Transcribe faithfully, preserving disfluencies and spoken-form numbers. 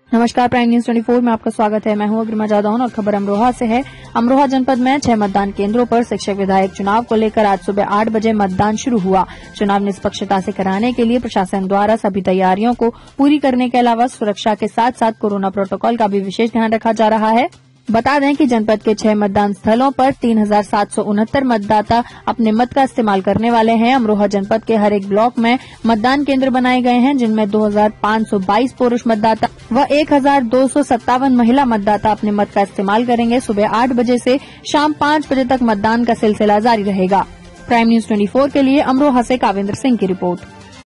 नमस्कार, prime news चौबीस में आपका स्वागत है। मैं हूं अग्रिमा जादौन और खबर अमरोहा से है। अमरोहा जनपद में छह मतदान केंद्रों पर शिक्षक विधायक चुनाव को लेकर आज सुबह आठ बजे मतदान शुरू हुआ। चुनाव निष्पक्षता से कराने के लिए प्रशासन द्वारा सभी तैयारियों को पूरी करने के अलावा सुरक्षा के साथ साथ कोरोना प्रोटोकॉल का भी विशेष ध्यान रखा जा रहा है। बता दें कि जनपद के छह मतदान स्थलों पर तीन हजार सात सौ उनहत्तर मतदाता अपने मत का इस्तेमाल करने वाले हैं। अमरोहा जनपद के हर एक ब्लॉक में मतदान केंद्र बनाए गए हैं, जिनमें दो हजार पाँच सौ बाईस पुरुष मतदाता व एक हजार दो सौ सत्तावन महिला मतदाता अपने मत का इस्तेमाल करेंगे। सुबह आठ बजे से शाम पाँच बजे तक मतदान का सिलसिला जारी रहेगा। प्राइम न्यूज चौबीस के लिए अमरोहा से कावेंद्र सिंह की रिपोर्ट।